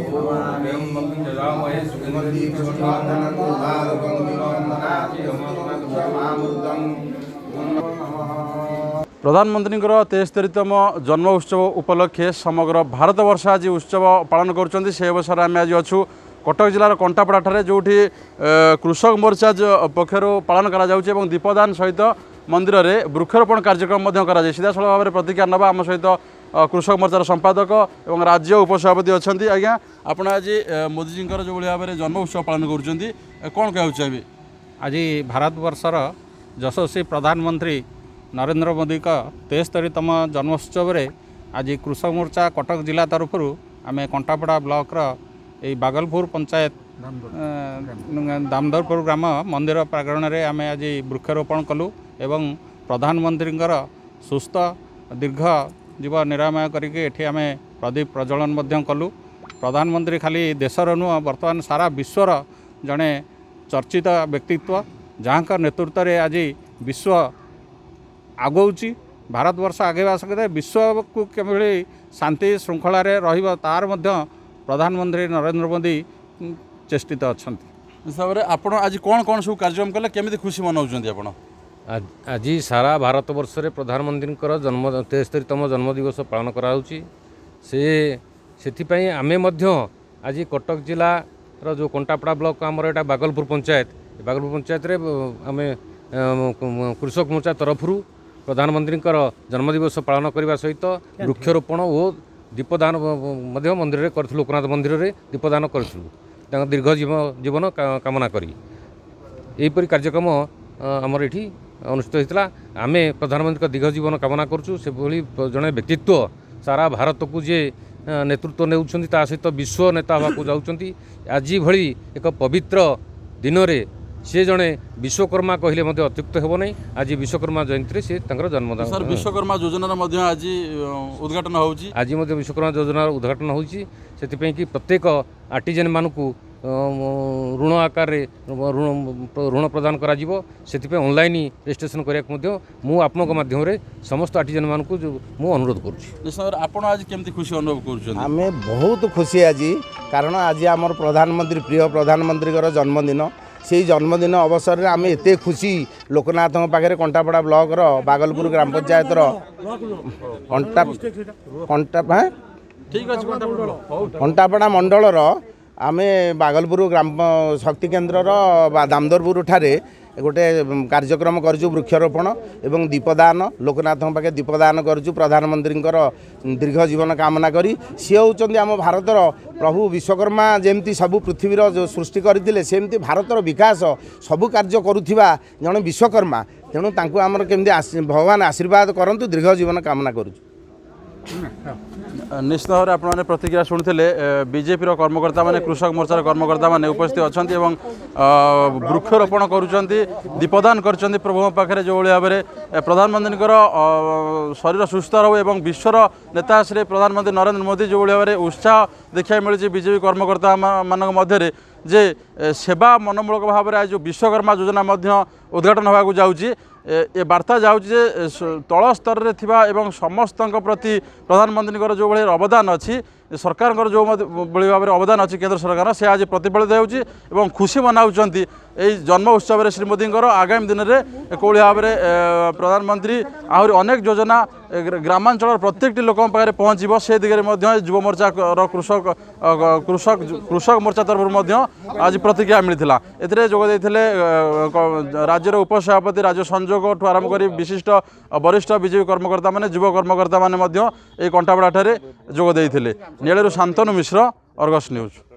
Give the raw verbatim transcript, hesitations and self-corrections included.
प्रधानमंत्री तेस्तरीतम जन्म उत्सव उपलक्षे समग्र भारत वर्ष आज उत्सव पालन कर अवसर आम आज अच्छू कटक जिलार कंटापड़ा ठारे जो कृषक मोर्चा पक्षर पालन कर दीपदान सहित मंदिर में वृक्षरोपण कार्यक्रम सीधासल भाव में प्रतिक्रिया नवा आम सहित कृषक मोर्चार संपादक और राज्य उपसभापति अच्छा आज्ञा आपण आज मोदीजी जो भाव में जन्म उत्सव पालन कर कौन कह चाहिए आज भारत वर्षर यशस्वी प्रधानमंत्री नरेंद्र मोदी का तेस्तरीतम जन्मोत्सव में आज कृषक मोर्चा कटक जिला तरफ आम कंटापड़ा ब्लॉक रो बागलपुर पंचायत दामोदरपुर ग्राम मंदिर प्रांगण में आम आज वृक्षरोपण कलु एवं प्रधानमंत्री सुस्थ दीर्घ जीव निरामय करके आम प्रदीप प्रज्वलन कलु। प्रधानमंत्री खाली देशर नुह बर्तमान सारा विश्वर जड़े चर्चित व्यक्तित्व जहाँ नेतृत्व में आज विश्व आगौची भारत वर्ष आगे सकते विश्व को केवल शांति श्रृंखला रहिबा तार मध्य प्रधानमंत्री नरेंद्र मोदी चेष्टित अच्छा हिसाब से आपण आज कौन कौन सब कार्यक्रम कले केमिति खुशी मनाउछन्ती आपण आज सारा भारत वर्ष रे प्रधानमंत्री जन्म तेस्तरीतम जन्मदिवस पालन कराउची से सेथिपई आमे मध्य आज कटक जिलार जो कंटापड़ा ब्लॉक आमर एटा बागलपुर पंचायत बागलपुर पंचायत रे आमे कृषक मोर्चा तरफ प्रधानमंत्री जन्मदिवस पालन करने सहित वृक्षरोपण और दीपदान मंदिर में कर लोकनाथ मंदिर में दीपदान करूँ दीर्घ जीवन जीवन कामना करी यहीपरि कार्यक्रम आमर ये अनुष्ठित होता आम प्रधानमंत्री दीर्घ जीवन कामना करूँ से जड़े व्यक्तित्व सारा भारत को जे नेतृत्व ने सहित विश्व नेता हाँ जाऊँच आज भली एक पवित्र दिन में सी जड़े विश्वकर्मा कहले अत्युक्त हेब नहीं आज विश्वकर्मा जयंती से जन्मदिन सर विश्वकर्मा योजना आज उद्घाटन हो आज विश्वकर्मा योजना उद्घाटन होती कि प्रत्येक आर्टिजन मानक ऋण आकार ऋण प्रदान कर ऑनलाइन रजिस्ट्रेशन करने माध्यम समस्त आर्टिजन मानक अनुरोध करुँच आज केमती खुशी अनुभव कर बहुत खुशी आज कारण आज आम प्रधानमंत्री प्रिय प्रधानमंत्री जन्मदिन से जन्मदिन अवसर में आम एत खुशी लोकनाथ पाखे कंटापड़ा ब्लॉक रो बागलपुर ग्राम पंचायत कंटा कंटा कंटापड़ा मंडल आम बागलपुर ग्राम शक्ति केन्द्र दामोदरपुर ठारे गोटे कार्यक्रम करूँ वृक्षरोपण एवं दीपदान लोकनाथ पाखे दीपदान करूँ प्रधानमंत्री दीर्घ जीवन कामना करी सी होउचंदी आम भारतर प्रभु विश्वकर्मा जमती सबु पृथ्वीर जो सृष्टि करथिले सेमती भारतर विकास सबु कार्य करुथिबा जने विश्वकर्मा तेणु तांको आमर केमती भगवान आशीर्वाद करंतु दीर्घ जीवन कामना करूँ। निश्चित भाव में आपने प्रतिक्रिया शुणुते बीजेपी कर्मकर्ता माने कृषक मोर्चार कर्मकर्ता माने उपस्थित अच्छा वृक्षरोपण करुँच दीपदान कर प्रभु पाखे जो भाव में प्रधानमंत्री शरीर सुस्थ रो एवं विश्वर नेता श्री प्रधानमंत्री नरेंद्र मोदी जो भाव में उत्साह देखा मिली बीजेपी कर्मकर्ता मान मध्य जे सेवा मनमूलक भाव में आज जो विश्वकर्मा योजना उद्घाटन होगा जाऊँगी ए वार्ता जाऊँचे तल स्तर में थिबा एवं समस्त प्रति प्रधानमंत्री जो भाई अवदान अच्छी सरकार जो भाव में अवदान अच्छी केंद्र सरकार से आज प्रतिफलित हो खुशी मनाउंट यही जन्म उत्सव में श्री मोदी आगामी दिन में कौली भाव में प्रधानमंत्री आहरी अनेक योजना ग्रामांचल प्रत्येक लोक पाखे पहुँचब से दिगरे युव मोर्चा कृषक कृषक कृषक मोर्चा तरफ आज प्रतिक्रिया मिलता एते राज्यर उपसभापति राज्य संजोग ठू आरंभ कर विशिष्ट वरिष्ठ बीजेपी कर्मकर्ता माने युव कर्मकर्ता माने कंटापड़ा ठारे जोग देइथिले। निळेरु शांतनु मिश्र, अर्गस न्यूज।